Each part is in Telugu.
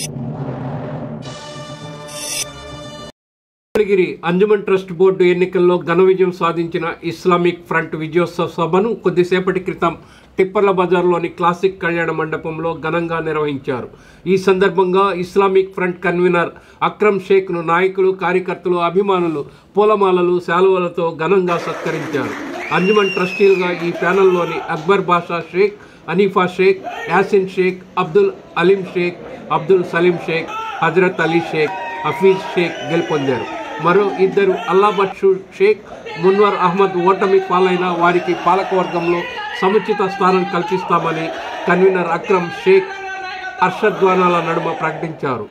మంగళగిరి అంజుమన్ ట్రస్ట్ బోర్డు ఎన్నికల్లో ఘన విజయం సాధించిన ఇస్లామిక్ ఫ్రంట్ విజయోత్సవ సభను కొద్దిసేపటి క్రితం టిప్పర్ల బజార్లోని క్లాసిక్ కళ్యాణ మండపంలో ఘనంగా నిర్వహించారు. ఈ సందర్భంగా ఇస్లామిక్ ఫ్రంట్ కన్వీనర్ అక్రమ్ షేక్ను నాయకులు, కార్యకర్తలు, అభిమానులు పూలమాలలు, శాలువలతో ఘనంగా సత్కరించారు. అంజుమన్ ట్రస్టీలుగా ఈ ప్యానెల్లోని అక్బర్ బాషా షేక్, హనీఫా షేక్, యాసిన్ షేక్, అబ్దుల్ అలీం షేక్, అబ్దుల్ సలీం షేక్, హజరత్ అలీ షేక్, హఫీజ్ షేక్ గెలుపొందారు. మరో ఇద్దరు అల్లాబక్షు షేక్, మున్వర్ అహ్మద్ ఓటమి పాలైన వారికి పాలకవర్గంలో సముచిత స్థానం కల్పిస్తామని కన్వీనర్ అక్రమ్ షేక్ హర్షధ్వానాల నడుమ ప్రకటించారు.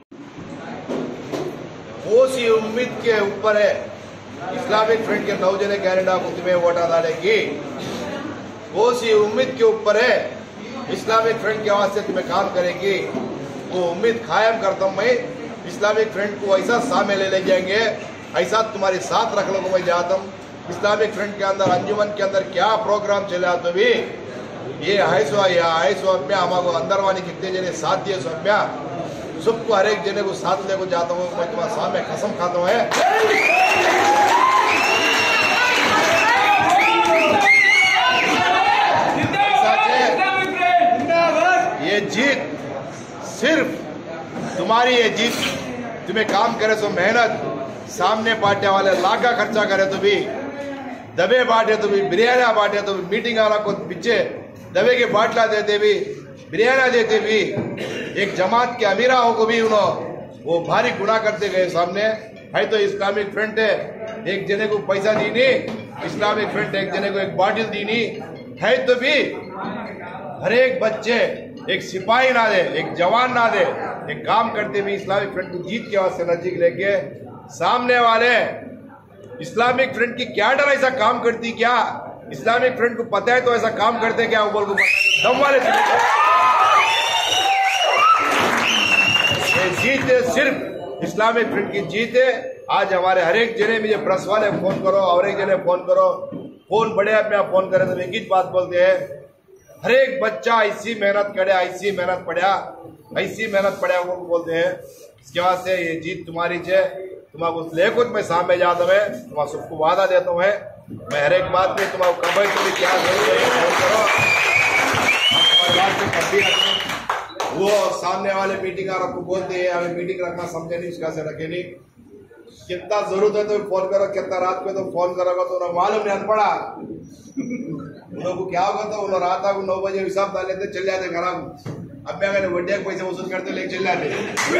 उम्मीद के ऊपर है इस्लामिक फ्रंट के 9 जने कैनेडा को तुम्हें वोट डाले की उम्मीद के ऊपर है इस्लामिक फ्रंट के वास्ते तुम्हें काम करेगी। वो उम्मीद कायम करता हूं मैं। इस्लामिक फ्रंट को ऐसा सामने ले जाएंगे, ऐसा तुम्हारे साथ रख लो मैं जाता हूँ। इस्लामिक फ्रंट के अंदर अंजुमन के अंदर क्या प्रोग्राम चला तो भी ये है सो हमारे अंदर वाले कितने जने साथ दिए सो सबको हर एक जने को साथ लेकर जाता हूँ। मैं तुम्हारे सामने कसम खाता हूँ ये जीत सिर्फ तुम्हारी, ये जीत तुम्हें काम करे तो मेहनत, सामने पार्टी वाले लाखा खर्चा करे तो भी, दबे बांटे तो भी, बिरयानी बांटे तो भी, मीटिंग वाला को पीछे दबे के बाटला देते भी, बिरयानी देते भी, एक जमात के अमीराओं को भी उन्होंने वो भारी गुना करते गए सामने है। तो इस्लामिक फ्रंट है, एक जने को पैसा दी नहीं, इस्लामिक फ्रंट एक जने को एक बॉटल दी नहीं है तो भी हर एक बच्चे एक सिपाही ना दे, एक जवान ना दे, एक काम करते भी इस्लामिक फ्रंट की जीत के वास्ते नजदीक लेके सामने वाले इस्लामिक फ्रंट की कैडर ऐसा काम करती क्या, इस्लामिक फ्रंट को पता है तो ऐसा काम करते क्या, वो बोल को दम वाले ये जीत है, सिर्फ इस्लामिक फ्रंट की जीत है। आज हमारे हर एक जने मुझे प्रेस वाले फोन करो, और एक जने फोन करो, फोन बड़े अपने फोन करे तो एक ही बात बोलते हैं, हर एक बच्चा ऐसी मेहनत करे, ऐसी मेहनत पड़ा वो बोलते हैं। इसके बाद से ये जीत तुम्हारी है, तुम्हारा लेकर मैं सामने जाता हूँ, तुम्हारा सबको वादा देता हूँ मैं हर एक बात में तुम्हारा कभी तुम्हें क्या जरूरत है फोन करो। वो सामने वाले मीटिंग आपको बोलते हैं हमें मीटिंग रखना, समझे नहीं उसका से रखे नहीं, कितना जरूरत है तो फोन करो, कितना रात में तो फोन करोगे तो उन्हें मालूम नहीं पड़ा उनको क्या होगा। तो उन्होंने रात को 9 बजे हिसाब डाल लेते चल जाते घर, अब अगर वड्डे पैसे वसूल करते लेके चल जाते।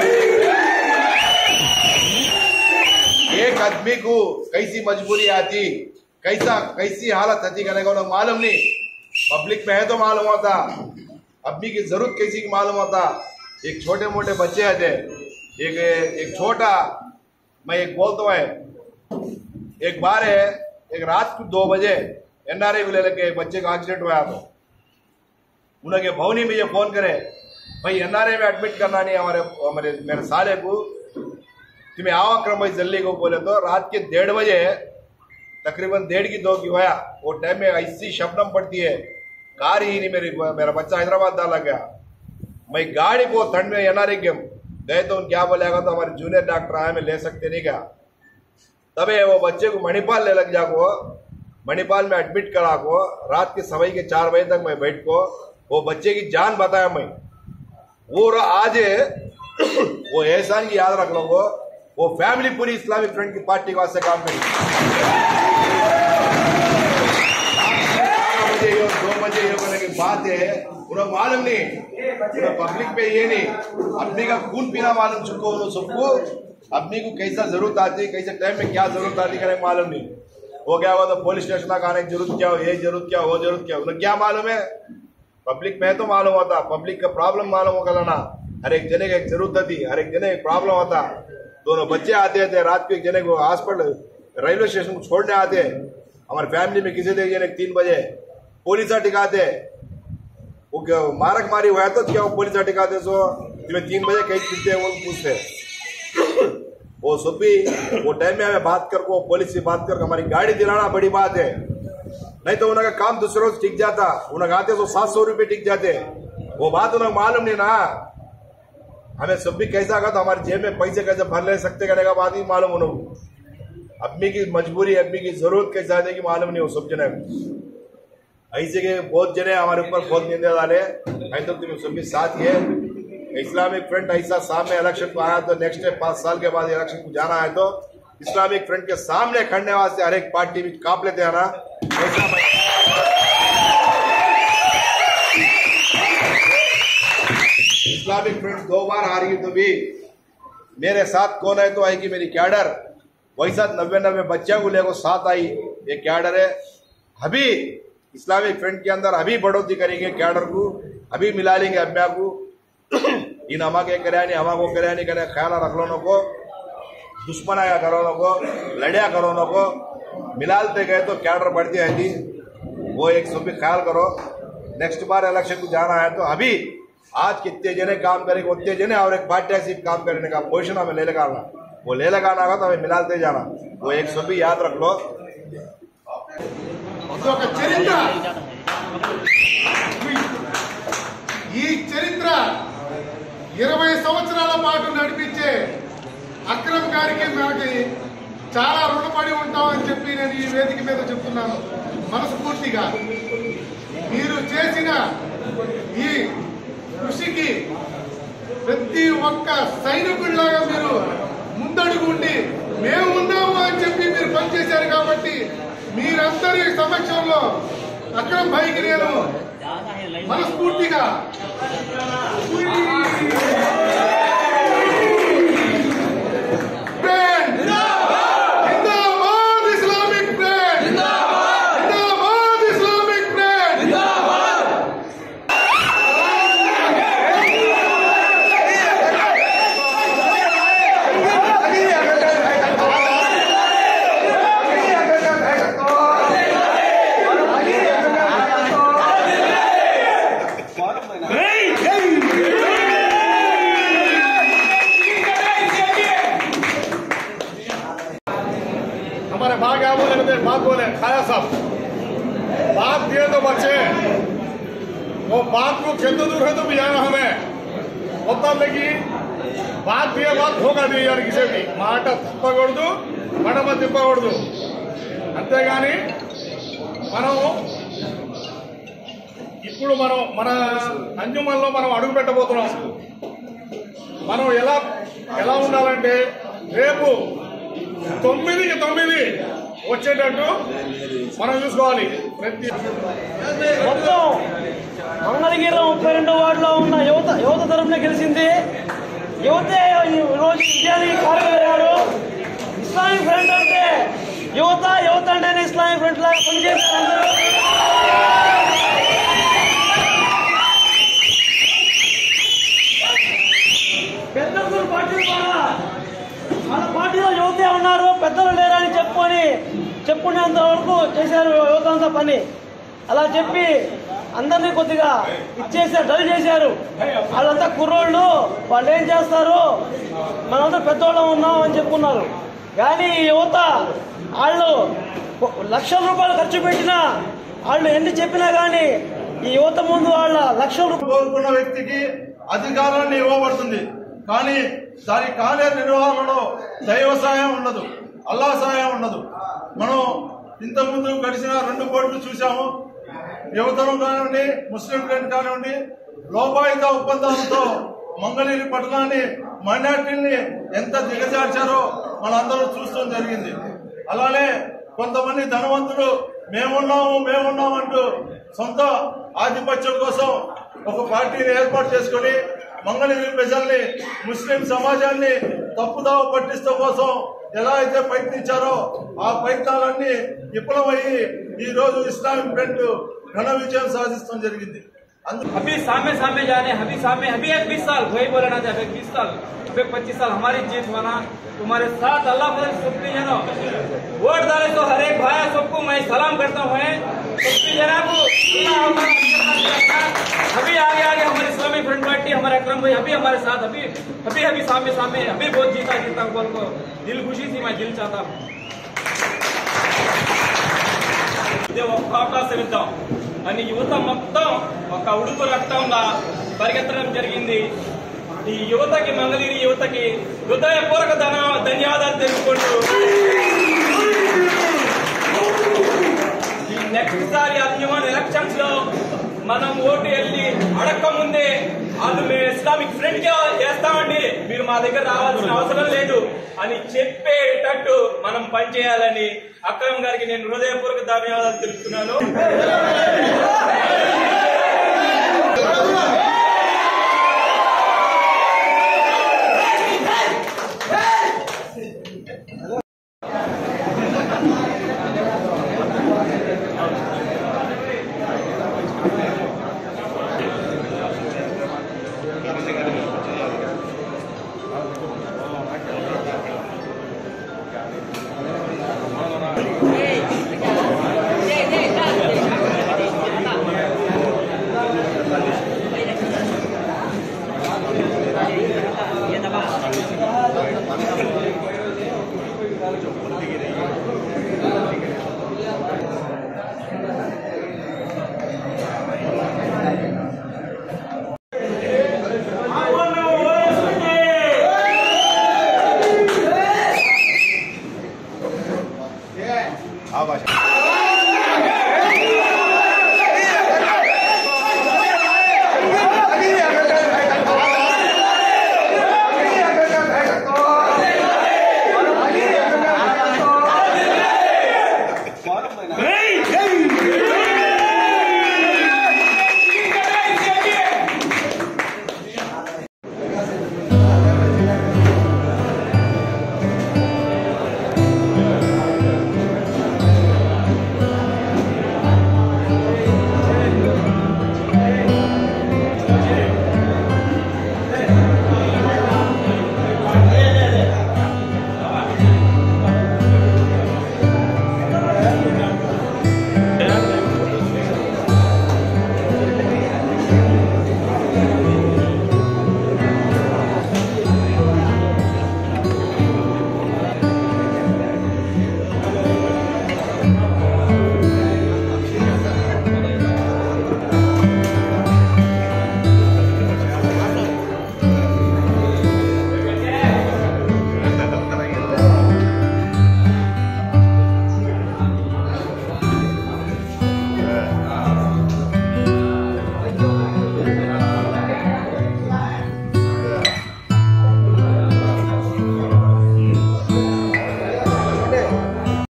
एक आदमी को कैसी मजबूरी आती, कैसी हालत आती करने का उन्हें मालूम नहीं, पब्लिक में है तो मालूम होता, आदमी की जरूरत कैसी की मालूम होता। एक छोटे मोटे बच्चे आते, एक छोटा, मैं एक बोलता हूँ एक बार है, एक रात को 2 बजे एनआरआई को ले लेके बच्चे का एक्सीडेंट हुआ तो उन्होंने भवनी मुझे फोन करे, भाई एनआरआई में एडमिट करना नहीं हमारे मेरे साले को, तुम्हें आओ अक्रम भाई जल्दी को बोले। तो रात के 1:30 बजे तकरीबन 1:30 की 2 की हुआ, वो टाइम में ऐसी शबनम पड़ती है, कार ही नहीं मेरा बच्चा हैदराबाद डाला गया, मैं गाड़ी को ठंड में एनआरआई के गए तो क्या बोलेगा तो हमारे जूनियर डॉक्टर आए में ले सकते नहीं क्या, तबे वो बच्चे को मणिपाल ले लग जाको, मणिपाल में एडमिट करा को, रात के समय के 4 बजे तक मैं बैठ को वो बच्चे की जान बताया मैं। वो आज वो एहसान की याद रख लो, वो फैमिली पूरी इस्लामिक फ्रंट की पार्टी के वास्ते काम करी। 2 बजे ये करने की बात है, उन्हें मालूम नहीं, उन्हें पब्लिक पे ये नहीं, अपने का खून पीना मालूम चुको उन्होंने सबको, अपनी को कैसा जरूरत आती, कैसे टाइम में क्या जरूरत आती करे मालूम नहीं। वो क्या हुआ तो पुलिस स्टेशन तक आने की जरूरत क्या हो, ये जरूरत क्या, वो जरूरत क्या, उन्हें क्या मालूम है, पब्लिक में तो मालूम होता, पब्लिक का प्रॉब्लम मालूम होगा ना, हर एक जने की एक जरूरत थी, हर एक जने एक प्रॉब्लम होता। दोनों बच्चे आते थे रात को, एक जने को हॉस्पिटल रेलवे स्टेशन को छोड़ने आते, हमारे फैमिली में किसी थे 3 बजे पुलिस टिकाते, वो मारक मारी हुआ तो क्या वो पुलिस टिकाते, सो तुम्हें 3 बजे कहीं पीते वो पूछते वो सुबह वो टाइम में हमें बात कर को पुलिस से बात कर हमारी गाड़ी दिलाना बड़ी बात है, नहीं तो उनका काम दूसरों से टिक जाता, उन्हें आते तो 700 रुपये टिक जाते, वो बात उन्हें मालूम नहीं ना। हमें सब भी कैसा का तो हमारे जेब में पैसे कैसे भर ले सकते करने का बात ही मालूम हो। आदमी की मजबूरी, आदमी की जरूरत कैसे आने की मालूम नहीं हो सब जने ऐसे के बहुत जने हमारे ऊपर बहुत निंदा डाले। तो तुम सब भी साथ ये इस्लामिक फ्रंट ऐसा सामने इलेक्शन को आया तो नेक्स्ट 5 साल के बाद इलेक्शन को जाना है तो इस्लामिक फ्रंट के सामने खड़ने वास्ते हर एक पार्टी भी कांप लेते हैं ना। इस्लामिक फ्रंट 2 बार हारी तो भी मेरे साथ कौन है तो आएगी मेरी कैडर। वैसा 90 बच्चे को लेकर साथ आई ये कैडर है। अभी इस्लामिक फ्रंट के अंदर अभी बढ़ोतरी करेंगे कैडर को, अभी मिला लेंगे अम्या को। इन हमा के करानी हमा को करानी करे ख्याल रख लो को दुश्मन आया करो को लड़िया करो को मिलाते गए तो कैडर बढ़ती रहती। वो एक सब भी ख्याल करो। नेक्स्ट बार इलेक्शन को जाना है तो अभी आज कितने जने काम करेंगे उतने जने और एक पार्टी ऐसी काम करने का पोजिशन हमें ले लगाना, वो ले लगाना होगा तो हमें मिलाते जाना। वो एक सब भी याद रख लो। చరిత్ర ఈ చరిత్ర 20 సంవత్సరాల పాటు నడిపించే అక్రమ్ గారికి మనకి చాలా రుణపడి ఉంటామని చెప్పి నేను ఈ వేదిక మీద చెప్తున్నాను మనస్ఫూర్తిగా। మీరు చేసిన ఈ కృషికి ప్రతి ఒక్క సైనికుడిలాగా మీరు ముందడుగు ఉండి మేము ఉన్నాము అని చెప్పి మీరు పనిచేశారు కాబట్టి మీరందరి సమక్షంలో అక్రమ్ భాయ్కి నేను మనస్ఫూర్తిగా हमारे माँ क्या बोले, बात बोले खाया सब बात दिए तो बच्चे वो बात को कितना दूर है तो भी जाना हमें మొత్తం लेगी बात दिए बात होगा दी यार किसी भी మాట తిప్పకూడదు మడమ తిప్పకూడదు అంతేగాని మనం ఇప్పుడు మన అంజుమన్లో మనం అడుగు పెట్టబోతున్నాం। మనం ఎలా ఉండాలంటే రేపు 9కి 9 వచ్చేటట్టు మనం చూసుకోవాలి। మొత్తం మంగళగిరిలో 32 వార్డులో ఉన్న యువత తరఫున గెలిచింది। యువతే ఈరోజు విజయానికి కారణమయ్యారు। ఇస్లామిక్ ఫ్రంట్ అంటే యువత అంటేనే ఇస్లామిక్ ఫ్రంట్ లాగా పనిచేస్తారు అందరూ। పెద్దలు పార్టీలు కూడా మన పార్టీలో యువతే ఉన్నారు, పెద్దలు లేరని చెప్పుకునేంత వరకు చేశారు యువత అంతా పని। అలా చెప్పి అందరినీ కొద్దిగా ఇచ్చేసారు, డల్ చేశారు। వాళ్ళంతా కుర్రోళ్ళు, వాళ్ళు ఏం చేస్తారు, మనంతా పెద్దోళ్ళం ఉన్నాం అని చెప్పుకున్నారు। కానీ ఈ యువత వాళ్ళు లక్షల రూపాయలు ఖర్చు పెట్టినా, వాళ్ళు ఎన్ని చెప్పినా కానీ ఈ యువత ముందు వాళ్ళ లక్షల రూపాయలు కోరుకున్న వ్యక్తికి అధికారాన్ని ఇవ్వబడుతుంది, కానీ దాని కార్యనిర్వహణలో దైవ సహాయం ఉండదు, అల్లా సహాయం ఉండదు। మనం ఇంతకుముందు గడిచిన 2 కోట్లు చూసాము। యువతరం కానివ్వండి, ముస్లిం ఫ్రంట్ కానివ్వండి, లోపాయుత ఒప్పందాలతో మంగళగిరి పట్టణాన్ని మైనార్టీని ఎంత దిగజార్చారో మనందరూ చూస్తూ జరిగింది। అలానే కొంతమంది ధనవంతులు మేమున్నామంటూ సొంత ఆధిపత్యం కోసం ఒక పార్టీని ఏర్పాటు చేసుకుని మంగళగిరి ప్రజల్ని, ముస్లిం సమాజాన్ని తప్పుదావ పట్టించడం కోసం ఎలా అయితే ప్రయత్నించారో ఆ ప్రయత్నాలన్నీ విఫలమయ్యి ఈ రోజు ఇస్లామిక్ ఫ్రంట్ ఘన విజయం సాధించడం జరిగింది। अभी सामने जाने अभी 20 साल वही बोला ना, अभी 20 साल अभी 25 साल हमारी जीत होना तुम्हारे साथ। अल्लाह सबकी जना वोट डाले तो हर एक भाई सबको मैं सलाम करता हूँ। सबकी जना को अभी आगे हमारे इस्लामिक फ्रंट पार्टी हमारे अकरम भाई अभी हमारे साथ अभी सामने अभी बहुत जीता बोल को दिल खुशी थी, मैं दिल चाहता हूँ। అవకాశం ఇద్దాం అని యువత మొత్తం ఒక ఉడుకు రక్తంగా పరిగెత్తడం జరిగింది। ఈ యువతకి మంగళగిరి యువతకి హృదయపూర్వక ధన్యవాదాలు తెలుపుకుంటూ నెక్స్ట్ సారి అంజుమన్ ఎలక్షన్స్ లో మనం ఓటు వెళ్ళి అడక్క ముందే అది మేము ఇస్లామిక్ ఫ్రెండ్ చేస్తామండి, మీరు మా దగ్గర రావాల్సిన అవసరం లేదు అని చెప్పేటట్టు మనం పనిచేయాలని అక్రమ్ గారికి నేను హృదయపూర్వక ధన్యవాదాలు తెలుపుతున్నాను.